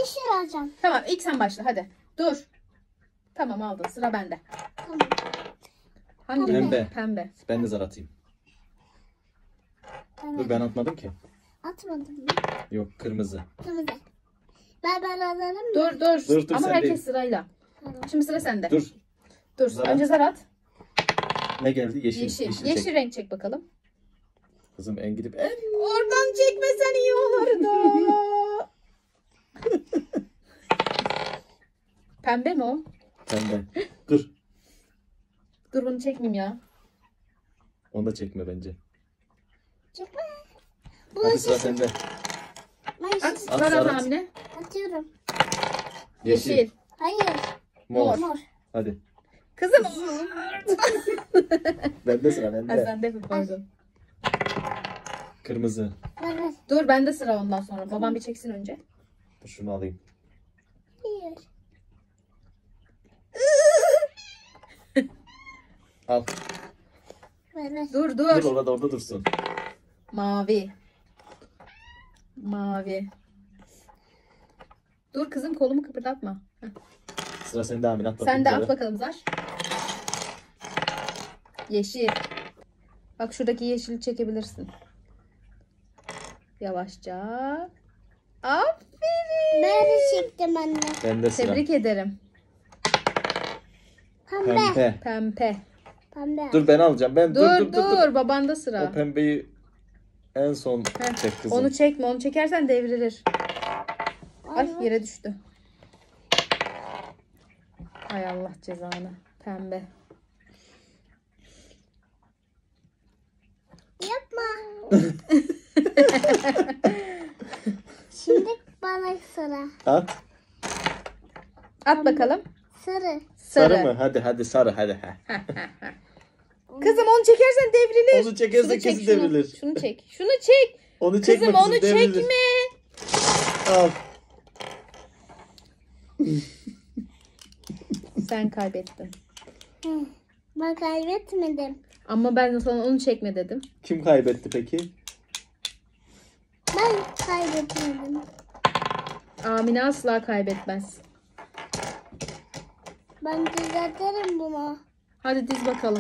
yeşil alacağım. Tamam ilk sen başla hadi. Dur. Tamam aldın sıra bende. Tamam. Hangi? Pembe. Pembe. Ben de zar atayım. Tamam. Dur ben atmadım ki. Atmadım mı? Yok kırmızı. Tamam. Ben alalım mı? Dur. Dur, Ama sen herkes değil. sırayla. Tamam. Şimdi sıra sende. Dur. Dur. Zar Önce at. zar at. Ne geldi? Yeşil. Yeşil. Yeşil çek. renk çek bakalım. Kızım en gidip Oradan çekmesen iyi olurdu. Pembe mi o? pembe. Dur. Dur bunu çekmeyeyim ya. Onu da çekme bence. Çekme. Hadi sıra sende. Ben At. yeşil Zar at zar at. Amine. atıyorum. Yeşil. Hayır. Mor. Mor. Hadi. Kızım. Bende sıra Ha, bende. sen de pardon. Kırmızı. Ver. Dur bende sıra ondan sonra. Babam bir çeksin önce. Dur şunu alayım. Hayır. Al. Ver. Dur. Dur orada dursun. Mavi. Dur kızım kolumu kıpırdatma. Heh. Sıra sende Amin. At Sen de zarı. at bakalım zar. Yeşil. Bak şuradaki yeşili çekebilirsin. Yavaşça. Aferin. Ben de çektim anne. Bende sıra. Tebrik ederim. Pembe. Pembe. Pembe. Pembe. Dur ben alacağım. Ben Dur. Babanda sıra. O pembeyi en son Heh, çek kızım. Onu çekme. Onu çekersen devrilir. Ay yere düştü. Ay Allah cezanı. Pembe. Yapma. Şimdi bana sıra. At. At bakalım. Sarı. Sarı mı? Hadi sarı hadi. Kızım onu çekersen devrilir. Onu çekersen Şunu çek, kesin şunu. devrilir. Şunu çek. Şunu çek. Onu çekme Kızım onu devrilir. çekme. Al. Sen kaybettin. Hı. Ben kaybetmedim. Ama ben sana onu çekme dedim. Kim kaybetti peki? Ben kaybetmedim. Amine asla kaybetmez. Ben düzeltirim bunu. Hadi diz bakalım.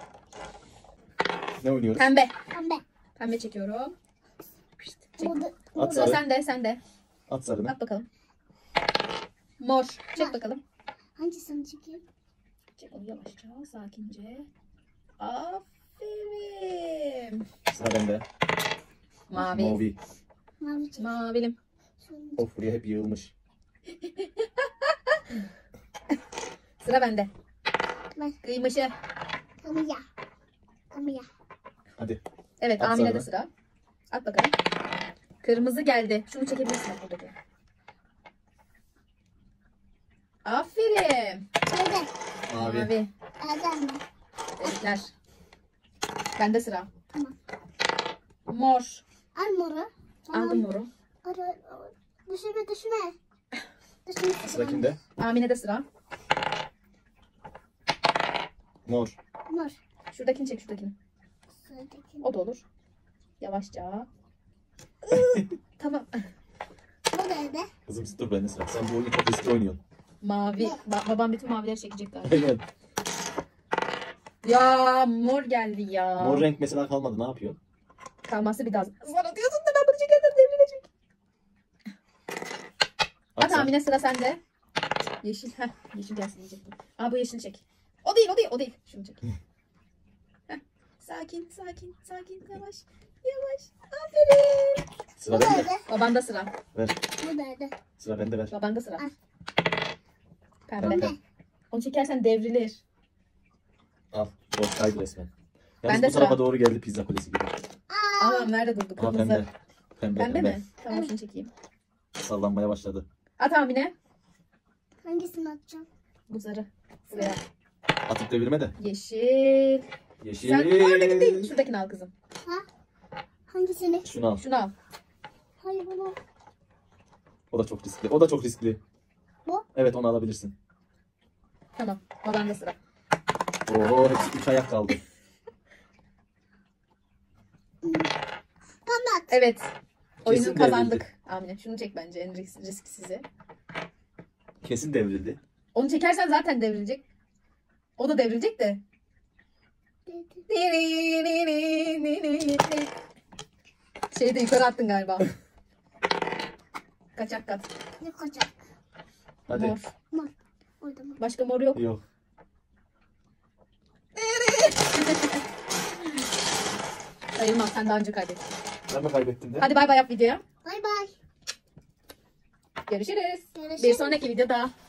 Ne oynuyoruz? Pembe. Pembe. Pembe çekiyorum. Çek. Burada. At Sıra sarı. sende. At sarını. At bakalım. Mor. Çek bakalım. Hangisini çekeyim? Çek onu yavaşça, sakince. Aferin. Sıra bende. Mavi. Mavi. Mavi çek. Mavilim. Şunu Of buraya hep yığılmış. Sıra bende. ver. Kıymışı. Kamya. Kamya. Hadi. Evet At Amine'de sarını. sıra. At bakalım. Kırmızı geldi. Şunu çekebilirsin bak buradaki. Aferin. Hadi. Mavi. Mavi. Hadi anne. Tebrikler. Bende sıra. Tamam. Mor. Al moru. Aldım moru. Düşürme. Düşürme. Sıra kimde? Amine'de sıra. Mor. Mor. Şuradakini çek şuradakini. Sıradaki. O da olur. Yavaşça. Tamam. Bu nerede? Kızım dur bende sıra. Sen bu oyunu çok riskli oynuyorsun. Mavi. Babam bütün mavileri çekecek galiba. Aynen. Ya mor geldi ya. Mor renk mesela kalmadı. Ne yapıyor? Kalması bir daha. Zor atıyorsun da ben bunu çekersem devrilecek. At sar. Amine sıra sende. Yeşil. Heh, yeşil gelsin diyecektim. Aa bu yeşil çek. O değil. Şunu çek. Heh. Sakin. Yavaş. Aferin. Sıra Bu bende. nerede? Babanda sıra. Ver. Bu nerede? Sıra bende ver. Babanda sıra. Al. Pembe. Pembe. Onu çekersen devrilir. Al. Boş kaydı resmen. Yalnız Bende bu tarafa sıra. doğru geldi pizza kulesi gibi. Aa nerede durdu? Aa Kırmızı. pembe. Pembe mi? Tamam şunu çekeyim. Sallanmaya başladı. At Amine. Hangisini atacağım? Bu zarı. Buraya. Atıp devirme de. Yeşil. Yeşil. Sen oradaki değil. Şuradakini al kızım. Hangisini? Şunu al. Şunu al. Hayır bunu. O da çok riskli. Bu? Evet onu alabilirsin. Tamam. Babanda sıra. Oo hepsi 3 ayak kaldı. Pembe at. Evet. Oyunu Kesin kazandık. Amine şunu çek bence en risksizi. Kesin devrildi. Onu çekersen zaten devrilecek. O da devrilecek de. Şeyi de yukarı attın galiba. Kaçak kat. Ne kaçak? Hadi. Mor. Mor. Orada mor. Başka mor yok. Yok. Sayılmaz, sen daha önce kaybettin. Ben mi kaybettim de? Hadi bay bay yap videoya. Bay bay. Görüşürüz. Görüşürüz. Bir sonraki videoda.